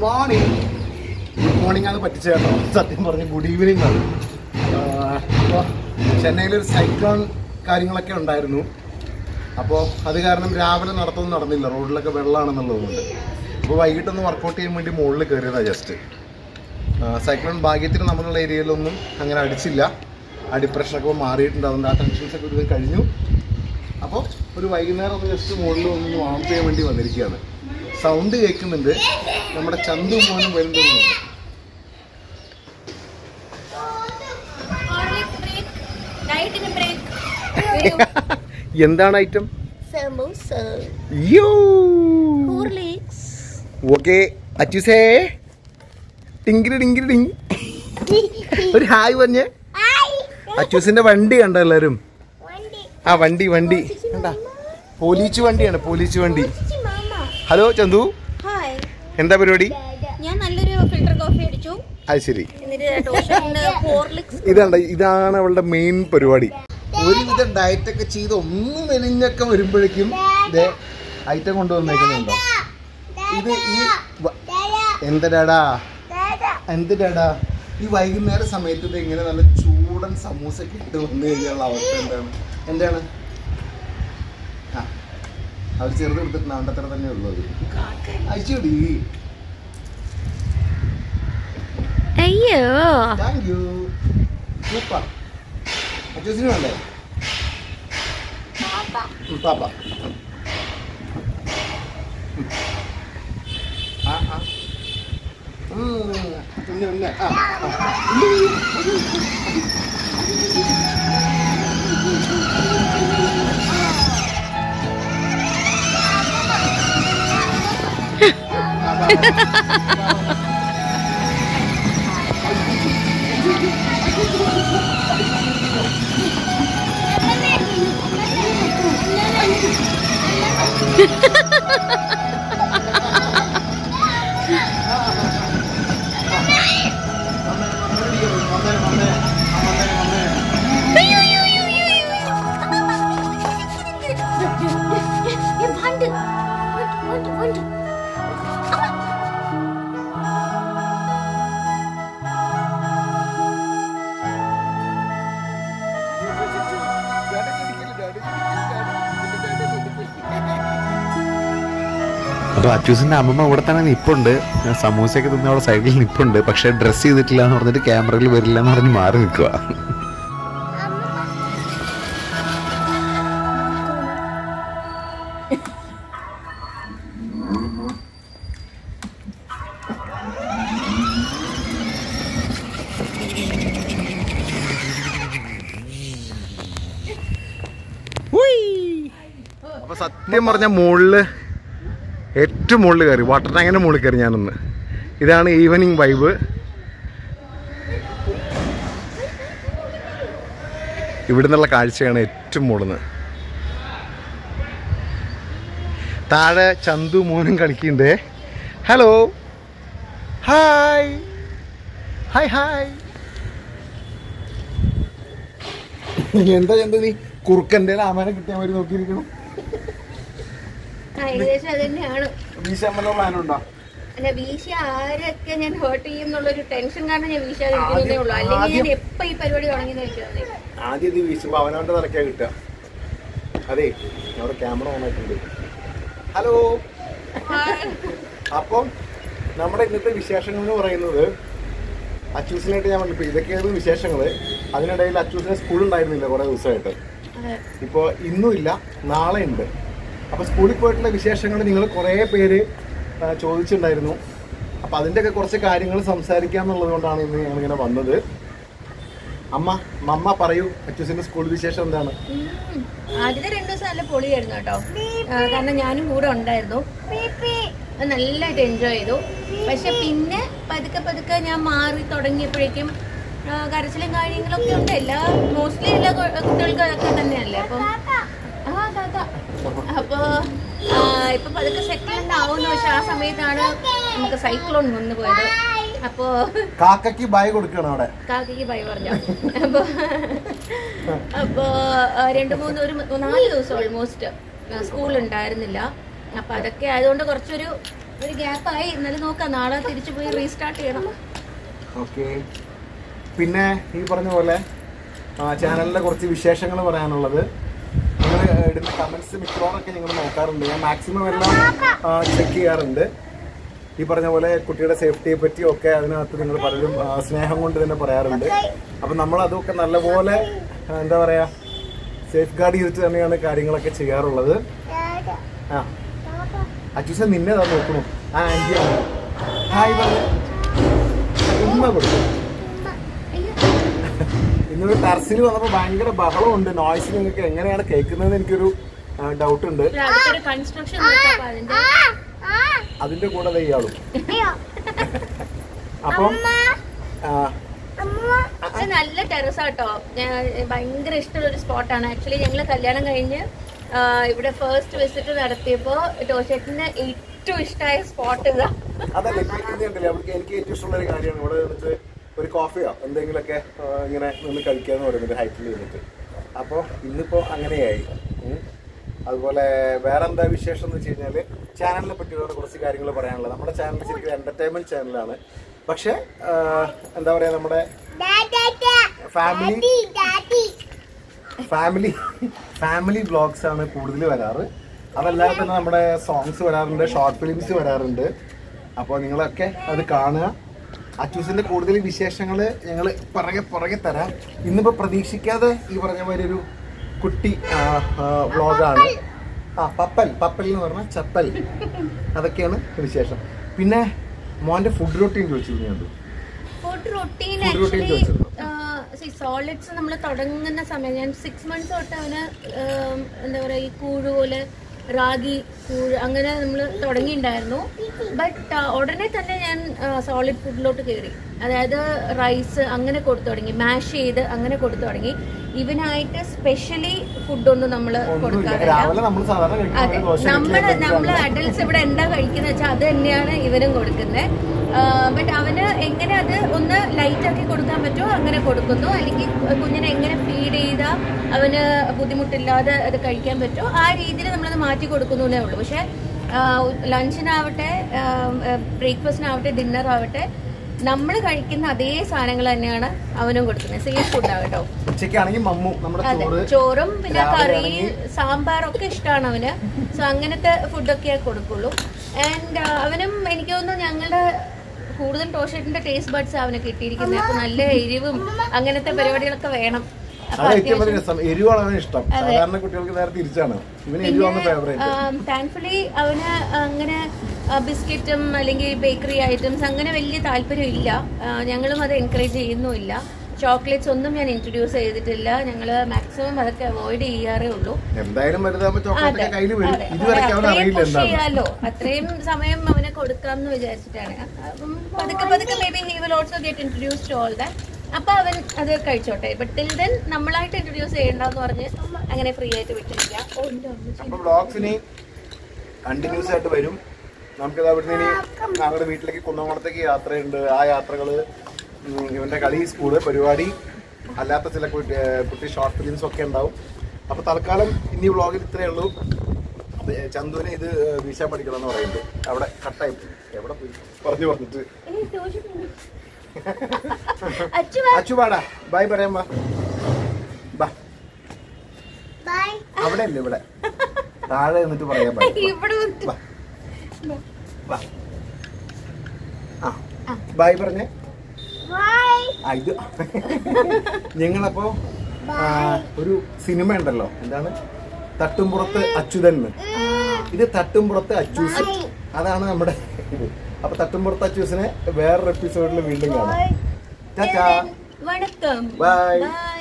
Morning. Good morning ആണ് പറ്റിച്ച കേട്ടോ, സത്യം പറഞ്ഞ ഗുഡ് ഈവനിങ് ആണ്. അപ്പോൾ ചെന്നൈയിലൊരു സൈക്ലോൺ കാര്യങ്ങളൊക്കെ ഉണ്ടായിരുന്നു. അപ്പോൾ അത് കാരണം രാവിലെ നടത്തൊന്നും നടന്നില്ല, റോഡിലൊക്കെ വെള്ളമാണെന്നുള്ളതുകൊണ്ട്. അപ്പോൾ വൈകിട്ടൊന്ന് വർക്കൗട്ട് ചെയ്യാൻ വേണ്ടി മുകളിൽ കയറിയതാണ് ജസ്റ്റ്. സൈക്ലോൺ ഭാഗ്യത്തിന് നമ്മളുള്ള ഏരിയയിലൊന്നും അങ്ങനെ അടിച്ചില്ല, ഡിപ്രഷനൊക്കെ മാറിയിട്ടുണ്ടാവുന്നത്, ആ ടെൻഷൻസൊക്കെ ഒരു കഴിഞ്ഞു. അപ്പോൾ ഒരു വൈകുന്നേരം ഒന്ന് ജസ്റ്റ് മുകളിൽ ഒന്ന് വാം ചെയ്യാൻ വേണ്ടി വന്നിരിക്കുകയാണ്. സൗണ്ട് കേൾക്കുന്നുണ്ട്, നമ്മുടെ ചന്തു മോനും വരുന്നുണ്ട്. എന്താണ് ഐറ്റം? ഓക്കെ അച്ഛൂസേ, ടിങ്കിരി ടിങ്കിരി ടിങ്. ഒരു ഹായ് പറഞ്ഞേ. അച്ഛൂസിന്റെ വണ്ടി കണ്ടോ എല്ലാരും? ആ വണ്ടി വണ്ടി കണ്ടാ, പോലീസ് വണ്ടിയാണ്, പോലീസ് വണ്ടി. ഹലോ ചന്തു, എന്താ പരിപാടി? ഞാൻ നല്ലൊരു ഫിൽറ്റർ കോഫി അടിച്ചു. അത് ശരി, ഇതാണ് അവളുടെ മെയിൻ പരിപാടി. ഒരുവിധം ഡയറ്റൊക്കെ ചെയ്ത് ഒന്ന് മെലിഞ്ഞൊക്കെ വരുമ്പോഴേക്കും ഇതേ ഐറ്റം കൊണ്ടുവന്നേക്കുന്നുണ്ടോ? ഇത് ഈ എന്തടാ എന്തിടാ ഈ വൈകുന്നേര സമയത്ത് ഇത് ഇങ്ങനെ നല്ല ചൂടൻ സമൂസൊക്കെ ഇട്ട് വന്നു കഴിഞ്ഞാലുള്ള അവസ്ഥ എന്താണ്? ആ അവർ ചെറുത് എടുത്തിട്ടുണ്ട്, അവൻ്റെ അത്ര തന്നെ ഉള്ളത്. അയച്ചുകൂടി. അയ്യോ താങ്ക് യു, സൂപ്പർ. അച്ഛന് വേണ്ടേ? പാപ്പ പിന്നെ അപ്പോൾ അച്ചൂസിൻ്റെ അമ്മമ്മ ഇവിടെ തന്നെ നിൽപ്പുണ്ട്, സമൂസയൊക്കെ തിന്ന് അവിടെ സൈഡിൽ നിൽപ്പുണ്ട്. പക്ഷേ ഡ്രസ്സ് ചെയ്തിട്ടില്ല എന്ന് പറഞ്ഞിട്ട് ക്യാമറയിൽ വരില്ല എന്ന് പറഞ്ഞ് മാറി നിൽക്കുക. അപ്പോൾ സത്യം പറഞ്ഞ മുകളിൽ ഏറ്റവും മുകളിൽ കയറി, വാട്ടർ ടാങ്കിൻ്റെ മുകളിൽ കയറി ഞാനൊന്ന്. ഇതാണ് ഈവനിങ് വൈബ്. ഇവിടെ നിന്നുള്ള കാഴ്ചയാണ് ഏറ്റവും മുകളിൽ നിന്ന്. താഴെ ചന്തു മോനും കളിക്കുന്നുണ്ട്. Hello, hi hi hi. എന്താ ചന്തു നീ കുറുക്കൻ്റെ ആമേനെ കിട്ടിയാൽ മതി നോക്കിയിരിക്കണം. ഏകദേശം അത് തന്നെയാണ്. പ്ലാനുണ്ടോ? അല്ല, വീശ ആരൊക്കെ ഞാൻ ഹേർട്ട് ചെയ്യും എന്നുള്ളൊരു ടെൻഷൻ കാരണം ഞാൻ വീശാതിരിക്കുന്നതേ ഉള്ളൂ. അല്ലെങ്കിൽ ഞാൻ എപ്പോ ഈ പരിപാടി തുടങ്ങിയെന്ന് വെച്ചാൽ ആദ്യം ഇത് വീശുമ്പോ അവനവന്റെ നിറയ്ക്കാ കിട്ടുക. അതെ, അവിടെ ക്യാമറ ഓൺ ആയിട്ടുണ്ട്. ഹലോ. അപ്പം നമ്മുടെ ഇന്നത്തെ വിശേഷങ്ങൾ എന്ന് പറയുന്നത്, അച്ചൂസിനായിട്ട് ഞാൻ പറഞ്ഞിപ്പോ ഇതൊക്കെയായിരുന്നു വിശേഷങ്ങള്. അതിനിടയിൽ അച്ചൂസിന് സ്കൂൾ ഉണ്ടായിരുന്നില്ല കുറെ ദിവസമായിട്ട്. ഇപ്പോൾ ഇന്നും ഇല്ല, നാളെ ഉണ്ട്. അപ്പോൾ സ്കൂളിൽ പോയിട്ടുള്ള വിശേഷങ്ങൾ നിങ്ങൾ കുറേ പേര് ചോദിച്ചിട്ടുണ്ടായിരുന്നു. അപ്പോൾ അതിൻ്റെയൊക്കെ കുറച്ച് കാര്യങ്ങൾ സംസാരിക്കാം എന്നുള്ളത് കൊണ്ടാണ് ഇന്ന് ഞങ്ങളിങ്ങനെ വന്നത്. മമ്മ പറയൂ, അച്ചൂസിൻ്റെ സ്കൂൾ വിശേഷം എന്താണ്? ആദ്യത്തെ 2 ദിവസം നല്ല പൊളിയായിരുന്നു കേട്ടോ. കാരണം ഞാനും കൂടെ ഉണ്ടായിരുന്നു, നല്ലതായിട്ട് എൻജോയ് ചെയ്തു. പക്ഷെ പിന്നെ പതുക്കെ ഞാൻ മാറി തുടങ്ങിയപ്പോഴേക്കും കരച്ചിലും കാര്യങ്ങളൊക്കെ ഉണ്ട്. മോസ്റ്റ്ലി എല്ലാ കുട്ടികൾക്കും അതൊക്കെ തന്നെയല്ലേ. അപ്പൊ ഇപ്പൊ പതുക്കെ സെറ്റിൽഡ് ആവുന്നു. പക്ഷെ ആ സമയത്താണ് നമുക്ക് സൈക്ലോൺ വന്നു പോയത്. അപ്പോ കാക്കയ്ക്ക് ബൈ കൊടുക്കണം, അവിടെ കാക്കയ്ക്ക് ബൈ പറഞ്ഞു. അപ്പോ 4 ദിവസം ഓൾമോസ്റ്റ് സ്കൂൾ ഉണ്ടായിരുന്നില്ല. അപ്പൊ അതൊക്കെ ആയതുകൊണ്ട് കുറച്ചൊരു ഒരു ഗ്യാപ്പായി. ഇന്നലെ നോക്കാം, നാളെ തിരിച്ചു പോയി റീസ്റ്റാർട്ട് ചെയ്യണം. ഓക്കെ. പിന്നെ ഈ പറഞ്ഞ പോലെ ചാനലിലെ കുറച്ച് വിശേഷങ്ങൾ പറയാനുള്ളത്, നിങ്ങൾ ഇടുന്ന കമന്റ്സ് മിക്കവാറൊക്കെ നിങ്ങൾ നോക്കാറുണ്ട്. ഞാൻ മാക്സിമം എല്ലാം ചെക്ക് ചെയ്യാറുണ്ട്. ഈ പറഞ്ഞ പോലെ കുട്ടിയുടെ സേഫ്റ്റിയെ പറ്റിയും ഒക്കെ അതിനകത്ത് നിങ്ങൾ പലരും സ്നേഹം കൊണ്ട് തന്നെ പറയാറുണ്ട്. അപ്പം നമ്മൾ അതൊക്കെ നല്ലപോലെ എന്താ പറയുക സേഫ് ഗാർഡ് ചെയ്തിട്ട് തന്നെയാണ് കാര്യങ്ങളൊക്കെ ചെയ്യാറുള്ളത്. ആ അച്ഛൻ നിന്നെ താ നോക്കണു. ആ ആൻറ്റിയാണ്. ഹായ് പറഞ്ഞു ഉമ്മ കൊടുക്കും. ഇന്നൊരു ടെറസിൽ വന്നപ്പോൾ ഭയങ്കര ബഹളമുണ്ട്. നോയ്സ് നിങ്ങൾക്ക് എങ്ങനെയാണ് കേൾക്കുന്നതെന്ന് എനിക്കൊരു ഡൗട്ട് ഉണ്ട്. അതിന്റെ കൂടെ ഇയാളും. അപ്പം നല്ല ടെറസാട്ടോ, ഭയങ്കര ഇഷ്ടമുള്ള ഒരു സ്പോട്ടാണ്. ആക്ച്വലി ഞങ്ങള് കല്യാണം കഴിഞ്ഞ് ഇവിടെ ഫസ്റ്റ് വിസിറ്റ് നടത്തിയപ്പോ ടോഷേറ്റിന് ഏറ്റവും ഇഷ്ടമായ സ്പോട്ട് ഇതാ. അതല്ല അവർക്ക് എനിക്ക് ഏറ്റവും ഇഷ്ടമുള്ള ഒരു കാര്യമാണ് ഇവിടെ വന്നിട്ട് ഒരു കോഫിയോ എന്തെങ്കിലുമൊക്കെ ഇങ്ങനെ നിന്ന് കഴിക്കാന്ന് പറയുന്നത് ഹൈറ്റിൽ നിന്നിട്ട്. അപ്പോൾ ഇന്നിപ്പോ അങ്ങനെയായി. അതുപോലെ വേറെ എന്താ വിശേഷം എന്ന് വെച്ച് കഴിഞ്ഞാൽ ചാനലിനെ പറ്റിയുള്ള കുറച്ച് കാര്യങ്ങൾ പറയാനുള്ളത്. നമ്മുടെ ചാനൽ ശരിക്കും എന്റർടൈൻമെന്റ് ചാനലാണ്. പക്ഷെ എന്താ പറയാ നമ്മുടെ ഫാമിലി വ്ളോഗ്സ് ആണ് കൂടുതൽ വരാറ്. അതല്ലാതെ തന്നെ നമ്മുടെ സോങ്സ് വരാറുണ്ട്, ഷോർട്ട് ഫിലിംസ് വരാറുണ്ട്. അപ്പോൾ നിങ്ങളൊക്കെ അത് കാണുക. അച്ചൂസിന്റെ കൂടുതൽ വിശേഷങ്ങൾ ഞങ്ങൾ പുറകെ തരാം. ഇന്നിപ്പോൾ പ്രതീക്ഷിക്കാതെ ഈ പറഞ്ഞ മാതിരി ഒരു കുട്ടി വ്ളോഗാണ്. പപ്പൽ എന്ന് പറഞ്ഞാൽ ചപ്പൽ. അതൊക്കെയാണ് വിശേഷം. പിന്നെ മോന്റെ ഫുഡ് റൊട്ടീൻ ചോദിച്ചിരുന്നു. ഫുഡ് റൊട്ടീൻ സോളിഡ്സ് നമ്മൾ തുടങ്ങുന്ന സമയം ഞാൻ 6 months തൊട്ട് അവന് എന്താ പറയുക ഈ കൂഴ് പോലെ റാഗി കൂഴ് അങ്ങനെ നമ്മൾ തുടങ്ങിയിട്ടുണ്ടായിരുന്നു. ബട്ട് ഉടനെ തന്നെ ഞാൻ സോളിഡ് ഫുഡിലോട്ട് കയറി. അതായത് റൈസ് അങ്ങനെ കൊടുത്തു തുടങ്ങി, മാഷ് ചെയ്ത് അങ്ങനെ കൊടുത്തു തുടങ്ങി. ഇവനായിട്ട് സ്പെഷ്യലി ഫുഡൊന്നും നമ്മൾ കൊടുക്കാറില്ല. അതെ, നമ്മള് അഡൽട്സ് ഇവിടെ എന്താ കഴിക്കുന്നത് വെച്ചാൽ അത് തന്നെയാണ് ഇവനും കൊടുക്കുന്നത്. ബട്ട് അവന് എങ്ങനെ അത് ഒന്ന് ലൈറ്റ് ആക്കി കൊടുക്കാൻ പറ്റുമോ അങ്ങനെ കൊടുക്കുന്നു. അല്ലെങ്കിൽ കുഞ്ഞിനെ എങ്ങനെ ഫീഡ് ചെയ്താൽ അവന് ബുദ്ധിമുട്ടില്ലാതെ അത് കഴിക്കാൻ പറ്റുമോ ആ രീതിയിൽ നമ്മളത് മാറ്റി കൊടുക്കുന്നേ ഉള്ളൂ. പക്ഷെ ലഞ്ചിനാവട്ടെ, ബ്രേക്ക്ഫാസ്റ്റിനാവട്ടെ, ഡിന്നറാവട്ടെ നമ്മൾ കഴിക്കുന്ന അതേ സാധനങ്ങൾ തന്നെയാണ് അവനും കൊടുക്കുന്നത്. സെയിം ഫുഡാകട്ടോ. അതെ, ചോറും പിന്നെ കറി, സാമ്പാറൊക്കെ ഇഷ്ടമാണ് അവന്. സോ അങ്ങനത്തെ ഫുഡൊക്കെ കൊടുക്കുള്ളൂ. ആൻഡ് അവനും എനിക്ക് തോന്നുന്നു ഞങ്ങളുടെ കൂടുതൽ ടോഷേറ്റിന്റെ ടേസ്റ്റ് ബഡ്സ് അവന് കിട്ടിയിരിക്കുന്നത്. അപ്പൊ നല്ല എരിവും അങ്ങനത്തെ പരിപാടികളൊക്കെ വേണം. താങ്ക്ഫുള്ളി അവന് അങ്ങനെ ബിസ്ക്കറ്റും അല്ലെങ്കിൽ ബേക്കറി ഐറ്റംസ് അങ്ങനെ വലിയ താല്പര്യം ഇല്ല. ഞങ്ങളും അത് എൻകറേജ് ചെയ്യുന്നുമില്ല. ചോക്ലേറ്റ്സ് ഒന്നും ഞാൻ ഇൻട്രൊഡ്യൂസ് ചെയ്തിട്ടില്ല. ഞങ്ങള് മാക്സിമം അതൊക്കെ അവോയ്ഡ് ചെയ്യാറേ ഉള്ളൂ. ചെയ്യാലോ, അത്രയും സമയം അവനെ കൊടുക്കാം എന്ന് വിചാരിച്ചിട്ടാണ്. പതുക്കെ may be he will also get introduce to all that. അപ്പൊ അവൻ അത് കഴിച്ചോട്ടെ. ബട്ട് ടിൽ ദെൻ നമ്മളായിട്ട് ഇൻട്രൊഡ്യൂസ് ചെയ്യണ്ടെന്ന് പറഞ്ഞ് അങ്ങനെ ഫ്രീ ആയിട്ട് വിട്ടിരിക്കാം. കണ്ടിന്യൂസ് ആയിട്ട് വരും. നമുക്കിത് അവിടുന്ന് ഇനി ഞങ്ങളുടെ വീട്ടിലേക്ക് കുന്നംകുളത്തേക്ക് യാത്രയുണ്ട്. ആ യാത്രകള് ഇവന്റെ കളി, സ്കൂള് പരിപാടി, അല്ലാത്ത ചില കുട്ടി ഷോർട്ട് ഫിലിംസ് ഒക്കെ ഉണ്ടാവും. അപ്പൊ തൽക്കാലം ഇനി വ്ളോഗിൽ ഇത്രയേ ഉള്ളൂ. ചന്തുവിനെ ഇത് വീശാൻ പഠിക്കണം എന്ന് പറയുന്നത് അവിടെ കട്ടായി എവിടെ പോയി പറഞ്ഞിട്ട് അച്ചുപാടാ ബൈ പറയാൻ ബാ. അവിടെ അല്ലേ ഇവിടെ താഴെ നിന്നിട്ട് പറയാൻ ബൈ പറഞ്ഞേ. ഇത് ഞങ്ങളപ്പോ ഒരു സിനിമ ഉണ്ടല്ലോ, എന്താണ് തട്ടുംപുറത്ത് അച്യുതൻ. ഇത് തട്ടുംപുറത്ത് അച്ചൂസ്, അതാണ് നമ്മുടെ ഇത്. അപ്പൊ തട്ടുംപുറത്ത് അച്ചൂസിനെ വേറൊരു എപ്പിസോഡിൽ വീണ്ടും കാണാം. ടാറ്റാ, വണക്കം, ബൈ.